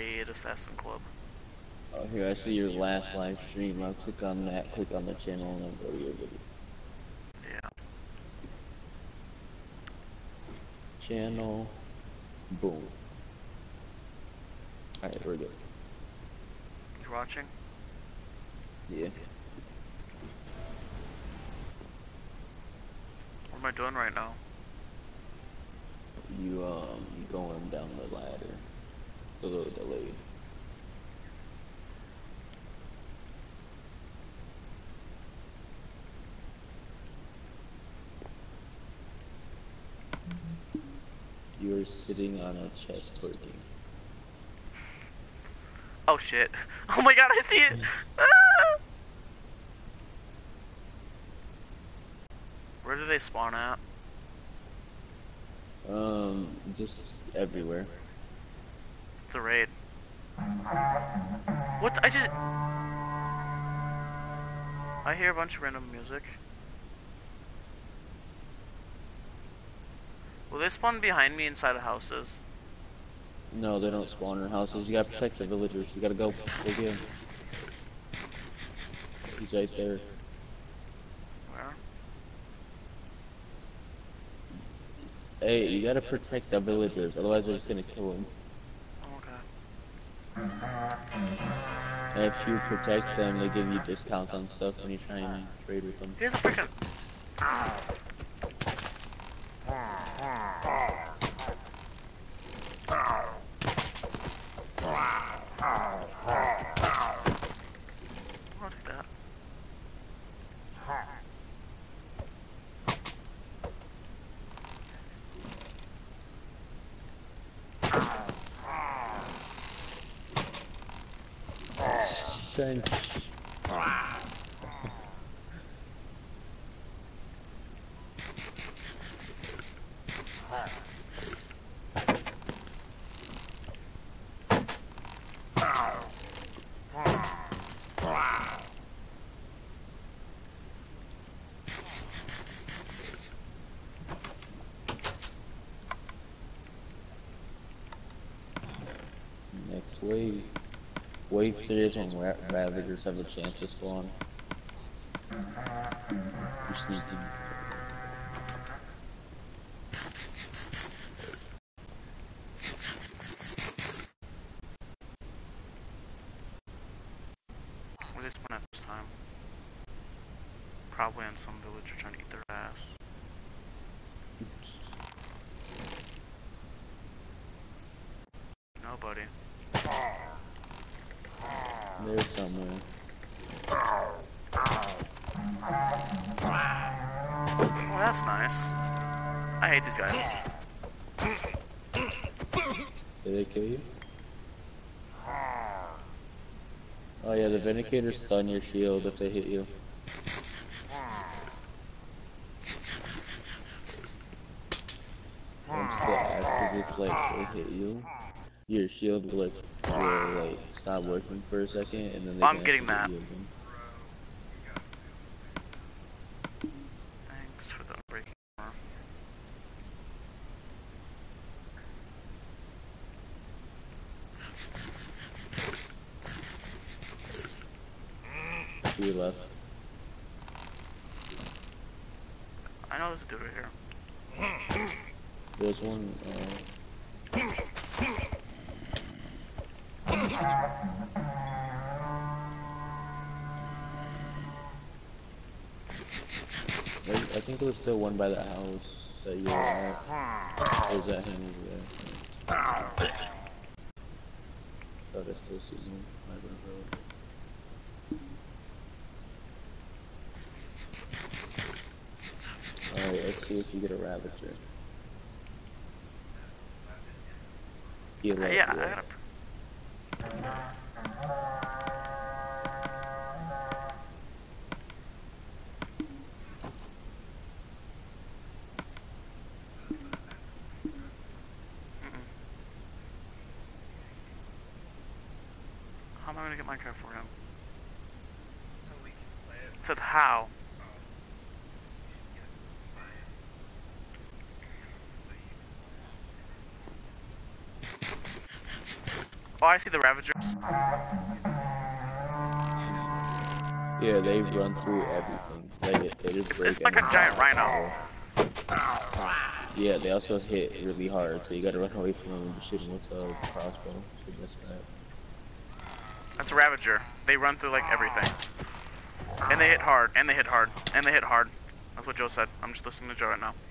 Raid Assassin Club. Oh, here, I see your last live stream. I'll click on that, click on the channel, and then go to your video. Yeah. Channel. Boom. Alright, we're good. You watching? Yeah. What am I doing right now? You going down the ladder. A little delayed. You're sitting on a chest twerking. Oh shit. Oh my god, I see it! Ah! Where do they spawn at? Just everywhere. It's the raid. What? I hear a bunch of random music. Will they spawn behind me inside of houses? No, they don't spawn in houses. You gotta protect the villagers. You gotta go. Go get him. He's right there. Where? Hey, you gotta protect the villagers, otherwise they're just gonna kill them. Oh, okay. And if you protect them, they give you discounts on stuff when you try and trade with them. Here's a freaking... I'll take that. Trench. Next wave. Wave 3 is when Ravagers have a chance to spawn. You're sneaking. Where they spawn at this time? Probably on some villager trying to eat their ass. Nobody. There's somewhere. Well, that's nice. I hate these guys. Did they kill you? Oh yeah, the Vindicators stun your shield if they hit you. Once the axes, if like they hit you, your shield will like stop working for a second, and then they I'm can getting actually that. hit you again. Thanks for the breaking arm. To your left. I know there's a dude right here. There's one. I think there was still one by the house that you were at. Or was that him over there? Thought I still see him by the road. Alright, let's see if you get a Ravager. Yeah, I gotta... How am I gonna get Minecraft for him? So we can play it. It said how? Oh, I see the Ravagers. Yeah, they run through everything. They just break It's like a anything. giant rhino. Yeah, they also hit really hard, so you gotta run away from them and just shoot them with a crossbow. It's your best bet. That's a Ravager. They run through like everything. And they hit hard, and they hit hard, and they hit hard. That's what Joe said. I'm just listening to Joe right now.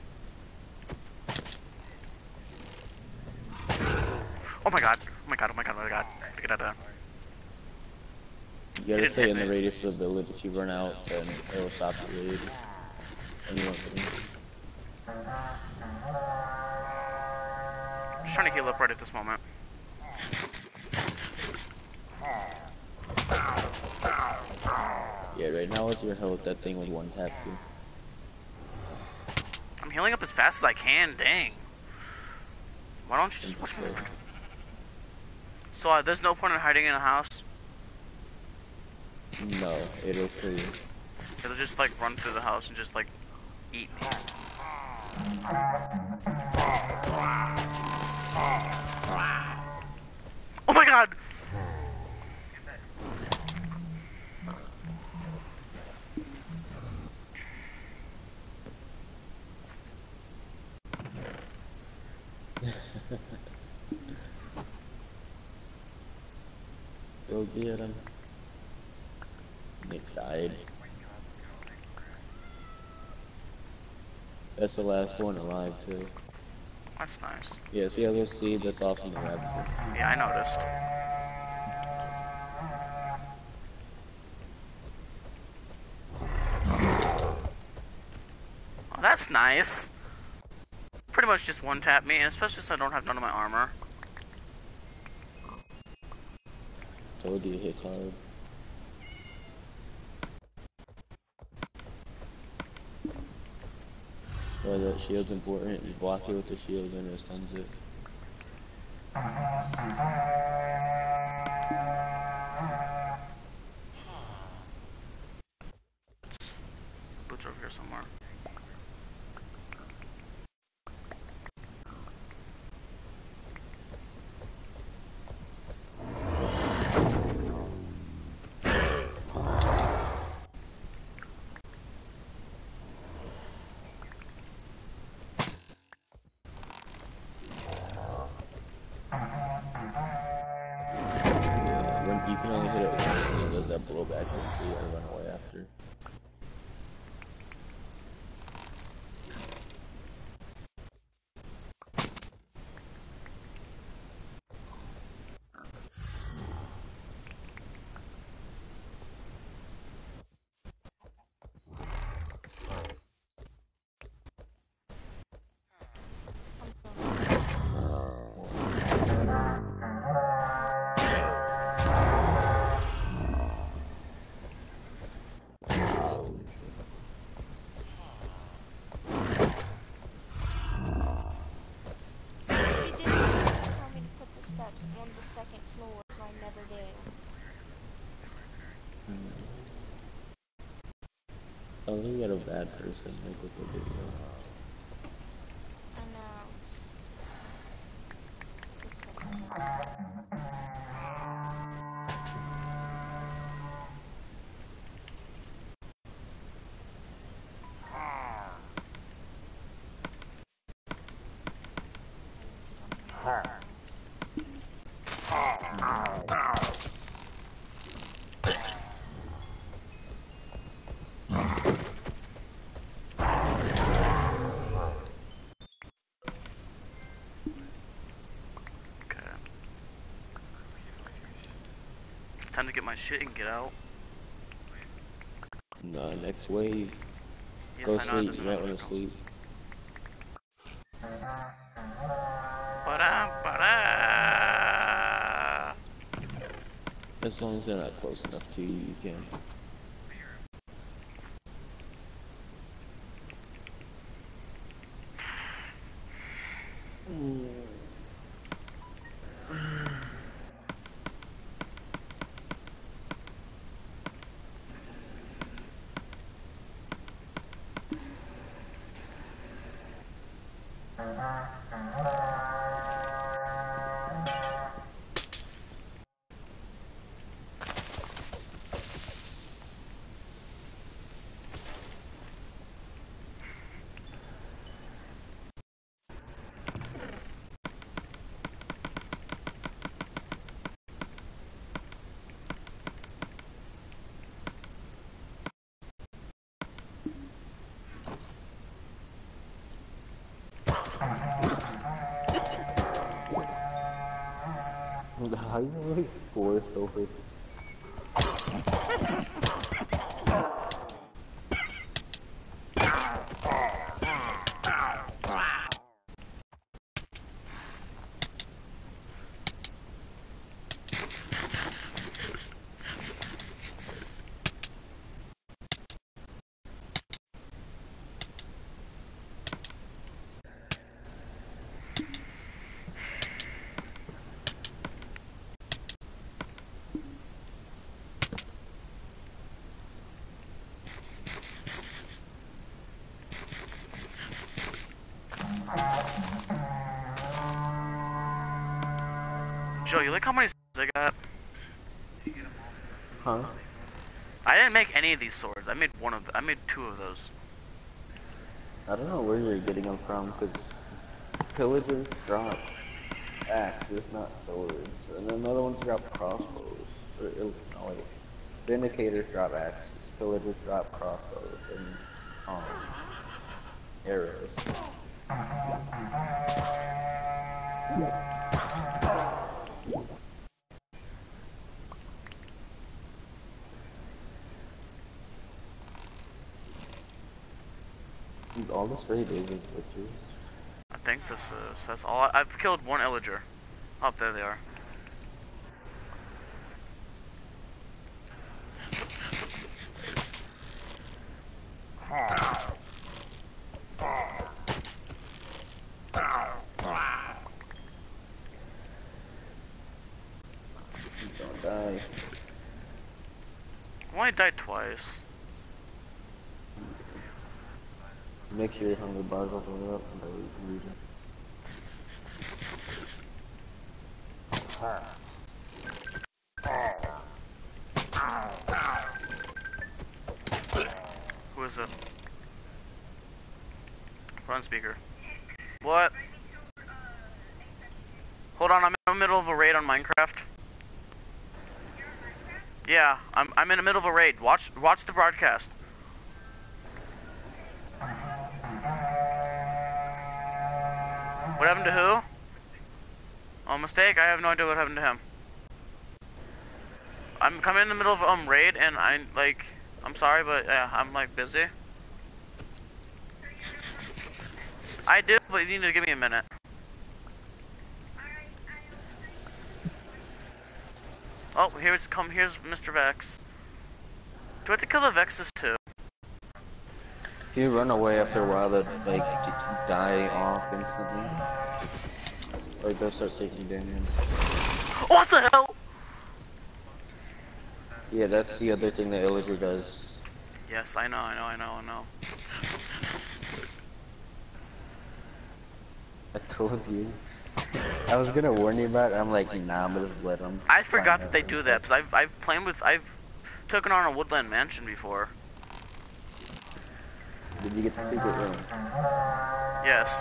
Oh my god. Oh my god, oh my god, oh my god. Get out of there. You gotta stay in the radius of the village. If you run out, then it'll stop the raid. And you won't get in. I'm just trying to heal up right at this moment. Yeah, right now with your health, that thing would one tap you. I'm healing up as fast as I can, dang. Why don't you just watch me freaking... So, there's no point in hiding in a house? No, it'll kill you. It'll just, like, run through the house and just, like, eat me. Oh my god! Go get him. Nick died. That's the last one alive, too. That's nice. Yeah, see how those seeds? That's all from the rabbit. Yeah, I noticed. Oh, that's nice. Pretty much just one tap me, and especially since I don't have none of my armor. Told you it hits hard. Well, that shield's important. You block it with the shield and it stuns it. Boots over here somewhere. You can only hit it once and it does that blowback thing, so you gotta run away after. On the second floor, so I never did. Oh, you got a bad person, like with the video. I know. Time to get my shit and get out. Nah, next wave. Yes, Go I know, sleep, you might wanna sleep. As long as they're not close enough to you, you can. How you like 4 silver? Joe, you like how many swords I got? Huh? I didn't make any of these swords. I made I made 2 of those. I don't know where you're getting them from, because pillagers drop axes, not swords, and then other ones drop crossbows. Or, no, wait. Vindicators drop axes, pillagers drop crossbows, and arrows. All this raid is witches. I think that's all. I've killed 1 illager. Oh, there they are. Don't die. I only died twice. Make sure your hunger bars all the way up and you can read it. Who is it? Put on speaker. What? Hold on, I'm in the middle of a raid on Minecraft. Yeah, I'm in the middle of a raid. Watch the broadcast. What happened to who? Oh, mistake? I have no idea what happened to him. I'm coming in the middle of raid and I'm sorry, but yeah, I'm like busy. I do, but you need to give me a minute. Oh, here's Mr. Vex. Do I have to kill the Vexes too? If you run away after a while, they like die off instantly. Or they'll start taking damage. What the hell? Yeah, that's the other thing that illager does. Yes, I know. I told you. I was gonna warn you about it. I'm like, nah, but just let them. I forgot that they do that because I've taken on a woodland mansion before. Did you get the secret room? Yes.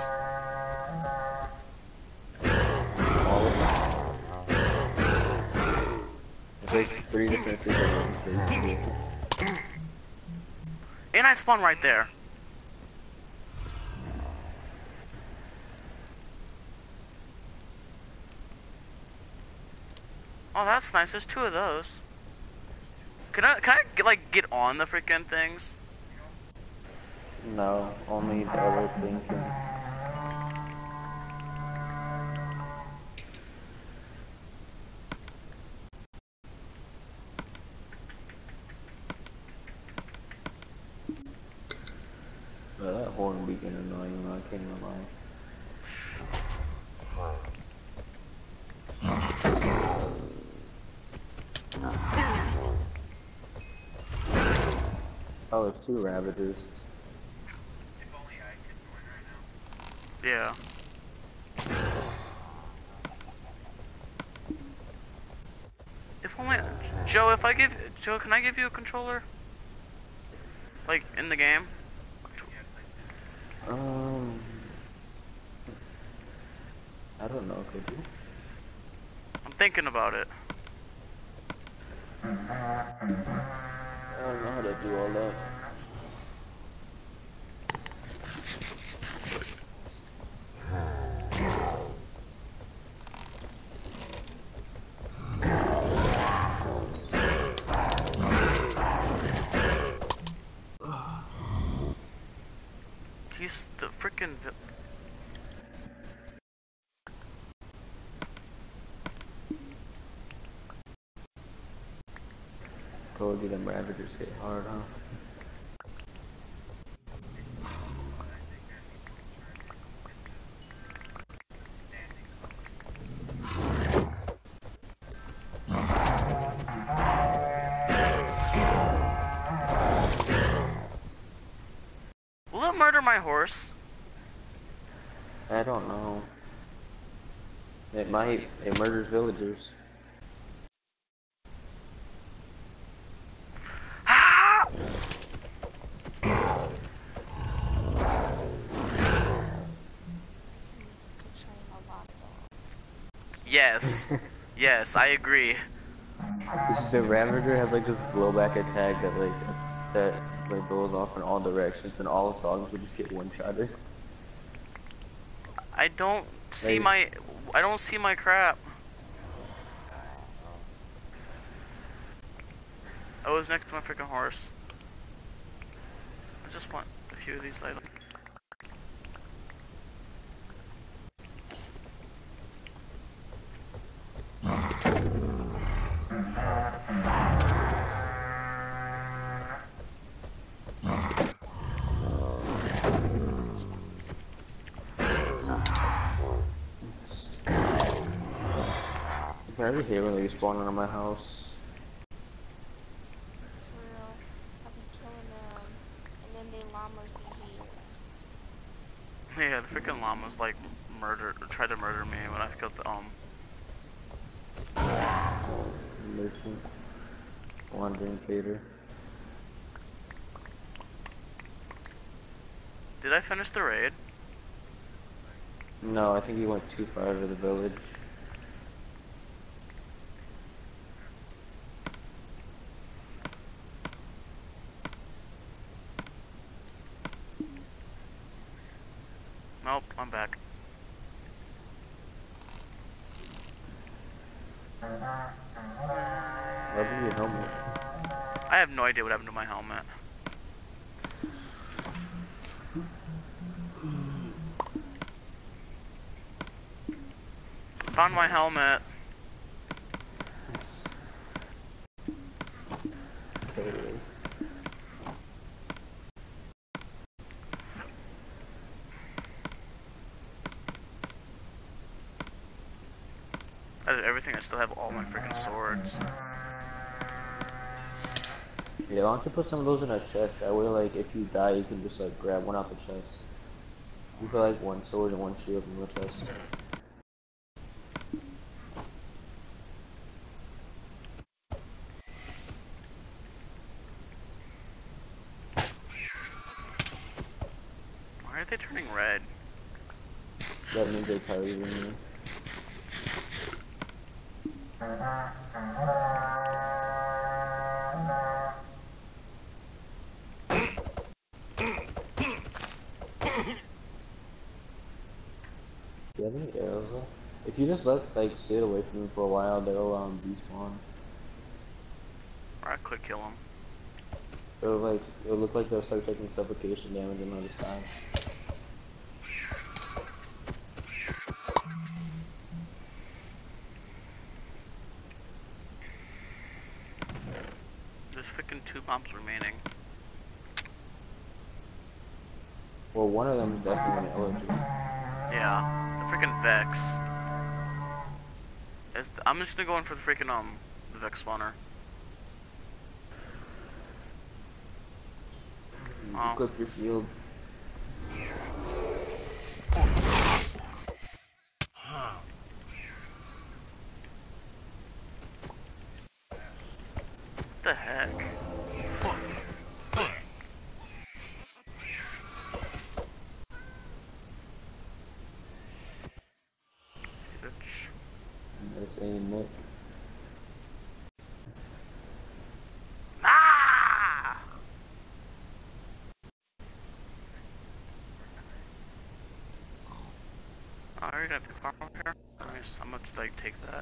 All of them. There's like 3 different secret rooms that you can do. And I spawn right there. Oh, that's nice. There's 2 of those. Can I get on the freaking things? No, only the other thing can. That horn be getting annoying, I can't even lie. Oh, there's 2 Ravagers. If only I could join right now. Yeah. If only Joe, can I give you a controller? Like in the game? I don't know, could you? I'm thinking about it. I don't know how to do all that. He's the freaking. Told you them Ravagers hit hard, huh? Will it murder my horse? I don't know. It might. It murders villagers. Ah! He needs to train a lot of dogs. Yes. Yes, I agree. The Ravager has like this blowback attack that goes off in all directions, and all dogs will just get one-shotted. I don't see Like, my. I don't see my crap. I was next to my freaking horse. I just want a few of these items. I already hate when they spawn on my house. For real. I'll be killing them, and then they llamas be here. Yeah, the freaking llamas like tried to murder me when I killed the Merchant. Wandering trader. Did I finish the raid? No, I think he went too far to the village. Nope, I'm back. What happened to your helmet? I have no idea what happened to my helmet. Found my helmet. Totally. I did everything. I still have all my freaking swords. Yeah, why don't you put some of those in a chest? That way, like, if you die, you can just, like, grab one out the chest. You put, like, one sword and one shield in the chest. Why are they turning red? That means they're targeting you. Do you have any arrows left? If you just like, sit away from them for a while, they'll, despawn. Or I could kill them. It'll look like they'll start taking suffocation damage and notice die. There's freaking 2 bombs remaining. Well, one of them is definitely gonna elegy. Yeah, the freaking Vex. I'm just gonna go in for the freaking the Vex spawner. Oh. Equip your shield. What the heck? Bitch. That's aim Nick. Ah! Oh, are you gonna pick farm up here? Nice. I'm gonna like take that.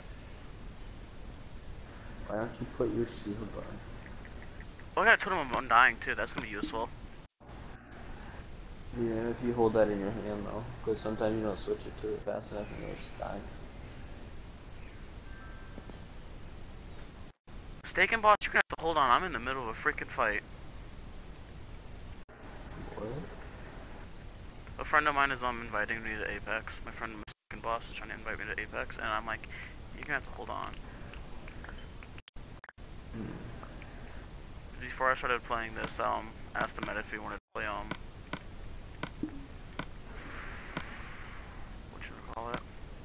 Why don't you put your shield on? Oh, I got a totem of undying too. That's gonna be useful. Yeah, if you hold that in your hand though, because sometimes you don't switch it to it fast enough and you'll just die. Steak and boss, you're gonna have to hold on. I'm in the middle of a freaking fight. What? A friend of mine is inviting me to Apex. My friend, my second boss, is trying to invite me to Apex, and I'm like, you're gonna have to hold on. Before I started playing this, asked him if he wanted to play, what should we call it?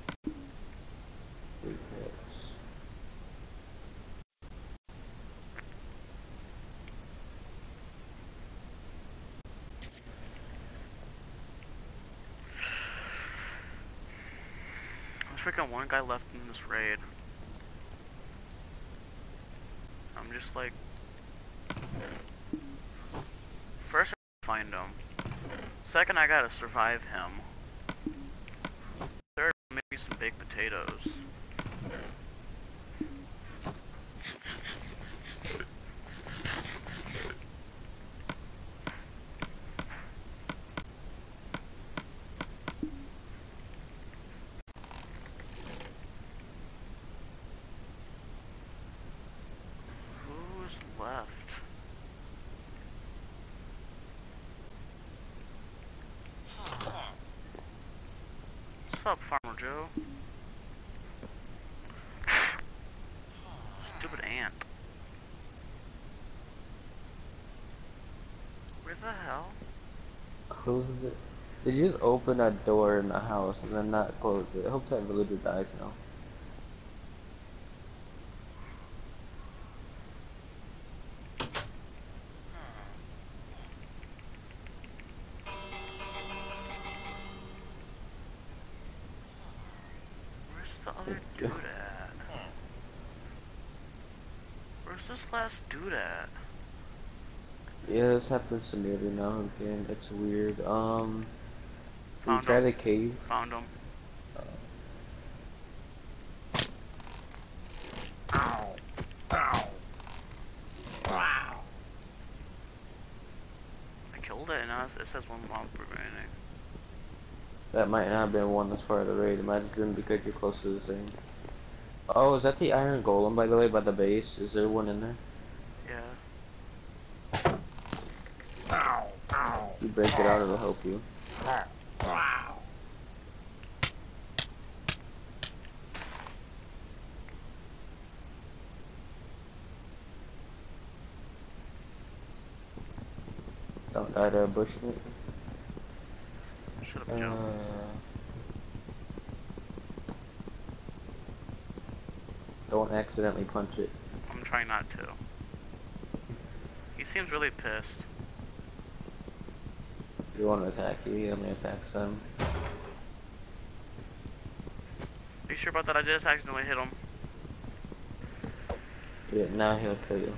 Apex. There's freaking one guy left in this raid. I'm just like, first I gotta find him. Second, I gotta survive him. Third, maybe some baked potatoes. Who's left? What's up, Farmer Joe? Stupid ant. Where the hell? Close it. Did you just open that door in the house and then not close it? I hope that villager dies now. Where's the other dude at? Where's this last dude at? Yeah, this happens to me every now and again. It's weird. Did you Found try him. the cave? Found him. Uh, Ow. Ow. Wow. I killed it and now it says one mob remaining. that might not have been one that's part of the raid. It might have been because you're close to the thing. Oh, is that the iron golem, by the way, by the base? Is there one in there? Yeah. Ow. Ow. You break it out, it'll help you. Wow. Don't die to a bushmeat. Shut up, Joe. Don't accidentally punch it. I'm trying not to. He seems really pissed. You want to attack you, he only attacks them. Are you sure about that? I just accidentally hit him. Yeah, now he'll kill you.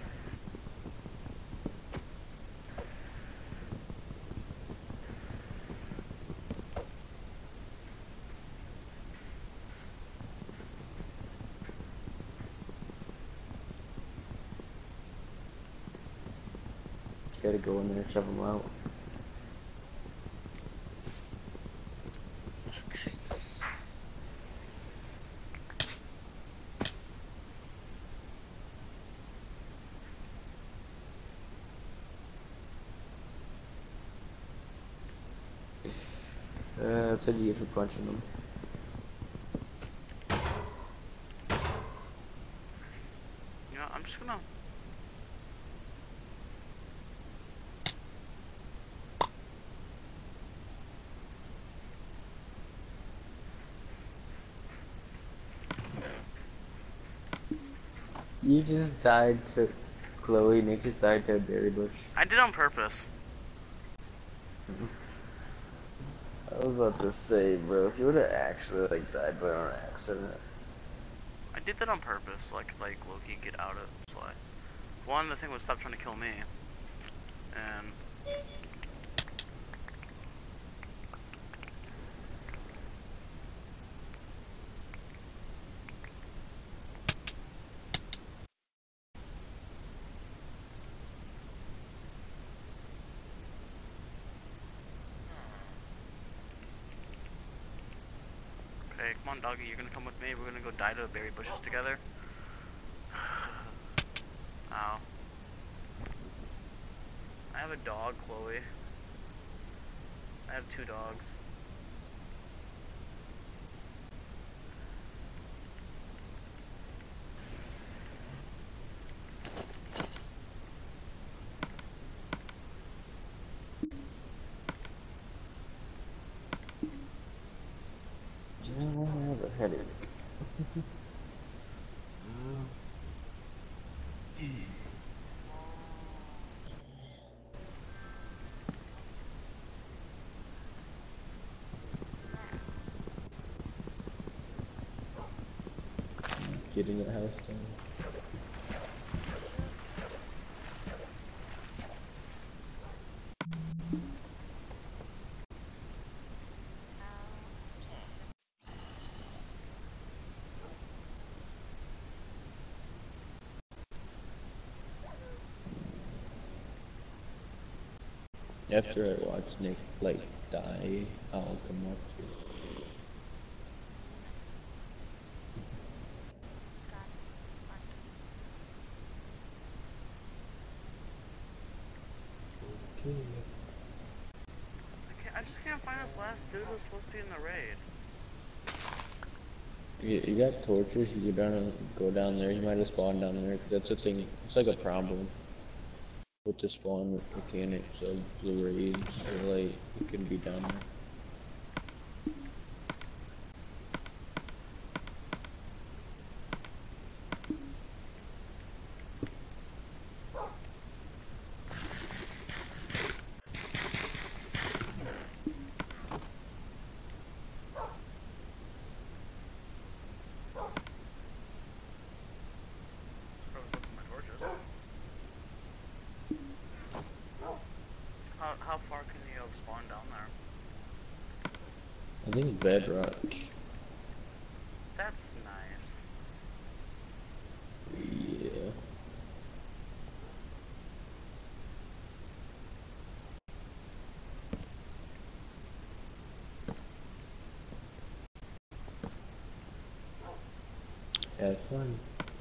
Gotta go in there and shove him out. That's what you get for punching them. You know, I'm just gonna... You just died to Chloe, and you just died to a berry bush. I did on purpose. I was about to say, bro, if you would have actually like died by an accident. I did that on purpose, like Loki get out of it. That's why. One, the thing was stop trying to kill me. And... Okay, come on, doggy. You're gonna come with me. We're gonna go die to the berry bushes together. Ow. I have a dog, Chloe. I have 2 dogs. Yeah, I have a headache. Getting that house done. After I watch Nick like die, I'll come up to you. Okay. I just can't find this last dude who's supposed to be in the raid. You got torches, you go down there, you might have spawned down there. That's a thing, it's like a problem with the spawn mechanics of the raids, so like, you can be down there. Probably looking at my torches. How far can you spawn down there? I think it's bedrock. That's nice. Yeah. Have fun.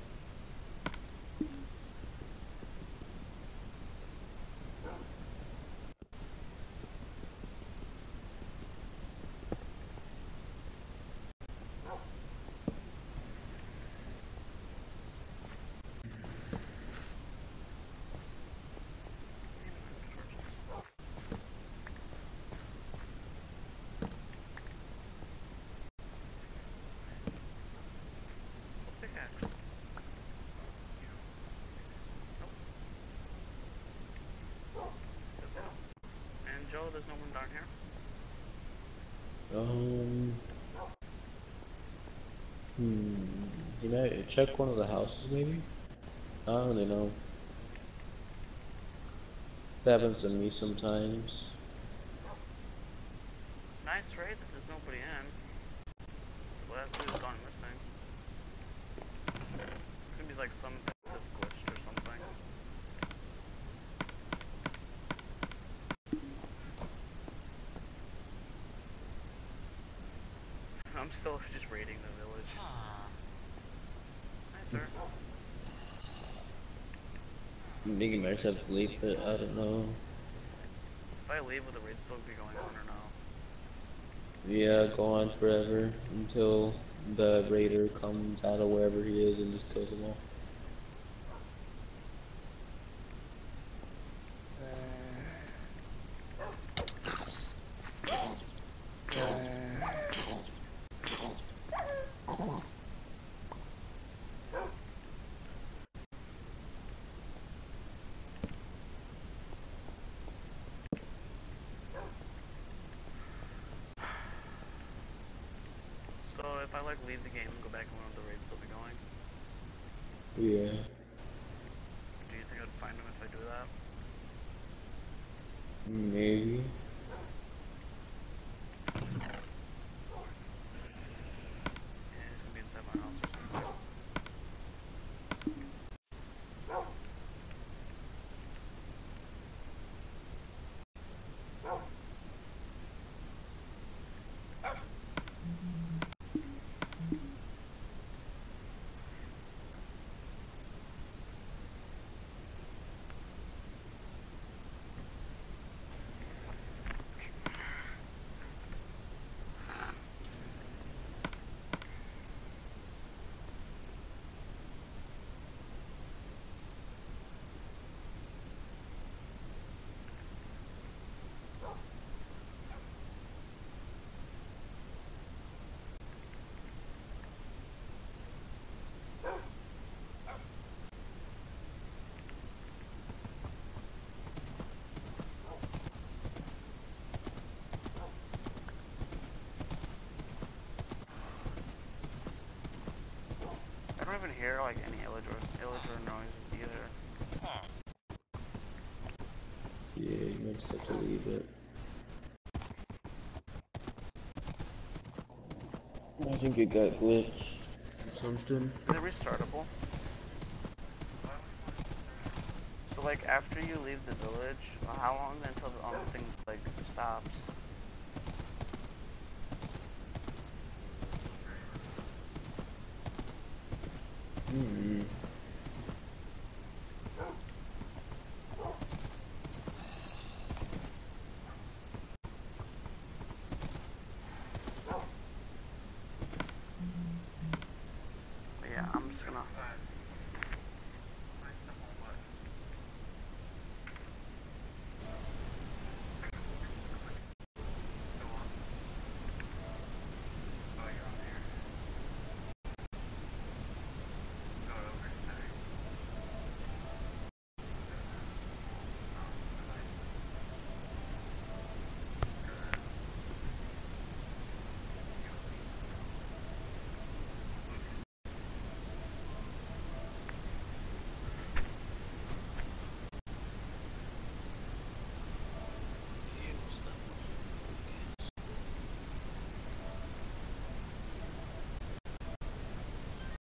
Pickaxe. And Joe, there's no one down here. You might check one of the houses maybe? I don't really know. That happens to me sometimes. Nice raid that there's nobody in. The last dude's gone missing. It's gonna be like some that's glitched or something. I'm still just raiding the village. Nice, sir. I think you might just have to leave, but I don't know. If I leave, will the raid still be going on or no? Yeah, go on forever until the raider comes out of wherever he is and just kills them all. So if I like leave the game and go back and will the raid still be going? Yeah. Do you think I'd find him if I do that? Maybe. Yeah, he's gonna be inside my house or something. hear like any illager noises either. Yeah, you might just have to leave it. I think it got glitched or something. Is it restartable? So like after you leave the village, how long until the thing like stops? Mm-hmm.